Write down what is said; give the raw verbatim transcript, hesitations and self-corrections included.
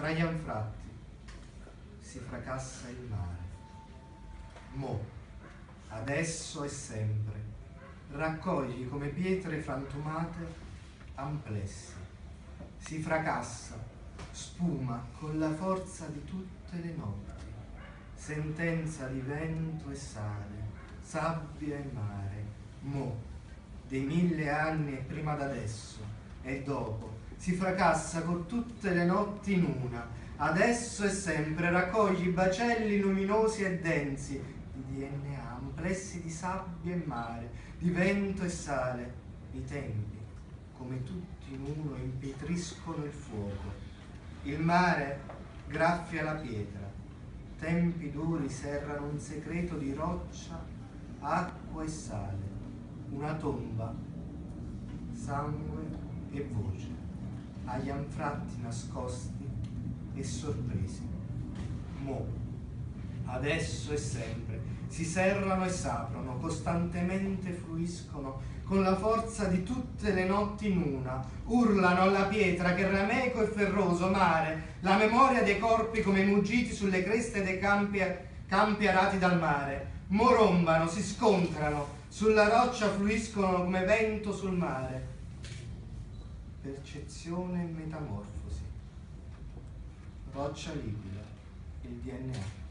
fra gli anfratti si fracassa il mare. Mo, adesso e sempre, raccogli come pietre frantumate amplessi. Si fracassa, spuma con la forza di tutte le notti, sentenza di vento e sale, sabbia e mare. Mo, dei mille anni e prima d'adesso e dopo, si fracassa con tutte le notti in una, adesso e sempre raccogli bacelli luminosi e densi di D N A, amplessi di sabbia e mare, di vento e sale. I tempi, come tutti in uno, impietriscono il fuoco. Il mare graffia la pietra, tempi duri serrano un segreto di roccia, acqua e sale, una tomba, sangue e voce, agli anfratti nascosti e sorpresi. Mo, adesso e sempre, si serrano e s'aprono, costantemente fluiscono con la forza di tutte le notti in una, urlano alla pietra che rameco e ferroso mare, la memoria dei corpi come muggiti sulle creste dei campi, campi arati dal mare. Morombano, si scontrano, sulla roccia fluiscono come vento sul mare. Percezione e metamorfosi. Roccia liquida, il D N A.